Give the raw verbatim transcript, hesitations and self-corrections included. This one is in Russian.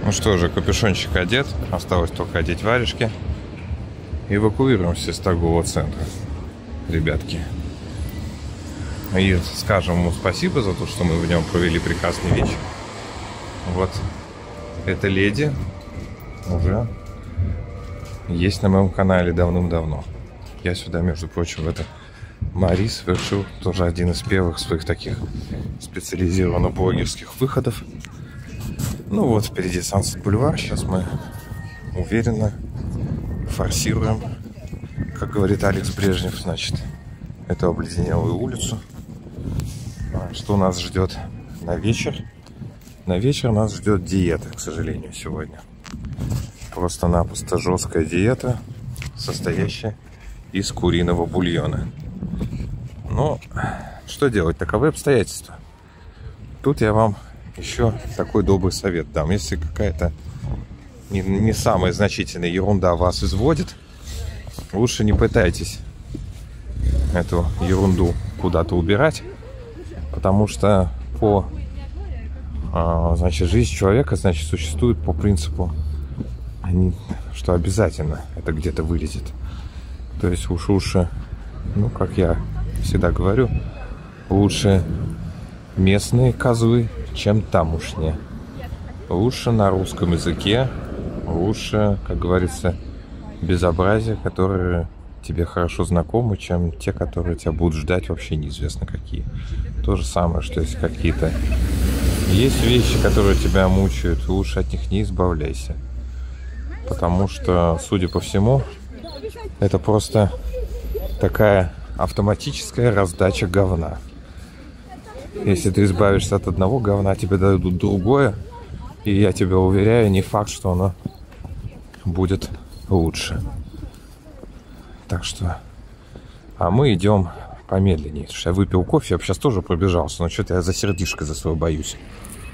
Ну что же, капюшончик одет. Осталось только одеть варежки. Эвакуируемся из торгового центра, ребятки. И скажем ему спасибо за то, что мы в нем провели прекрасный вечер. Вот эта леди уже есть на моем канале давным-давно. Я сюда, между прочим, в это Мари совершил тоже один из первых своих таких специализированных блогерских выходов. Ну вот, впереди Сансет Бульвар. Сейчас мы уверенно форсируем, как говорит Алекс Брежнев, значит, эту обледенелую улицу. Что нас ждет на вечер? На вечер нас ждет диета, к сожалению, сегодня. Просто-напросто жесткая диета, состоящая из куриного бульона. Но что делать? Таковы обстоятельства. Тут я вам еще такой добрый совет дам. Если какая-то не, не самая значительная ерунда вас изводит, лучше не пытайтесь эту ерунду куда-то убирать, потому что по а, значит, жизнь человека, значит, существует по принципу, что обязательно это где-то вылезет. То есть уж лучше, ну, как я всегда говорю, лучше местные козлы, чем тамошние. Лучше на русском языке, лучше, как говорится, безобразия, которые тебе хорошо знакомы, чем те, которые тебя будут ждать вообще неизвестно какие. То же самое, что если какие-то есть вещи, которые тебя мучают, лучше от них не избавляйся. Потому что, судя по всему, это просто такая автоматическая раздача говна. Если ты избавишься от одного говна, тебе дадут другое. И я тебя уверяю, не факт, что оно будет лучше. Так что... А мы идем помедленнее. Потому что я выпил кофе, я бы сейчас тоже пробежался. Но что-то я за сердишко за свое боюсь.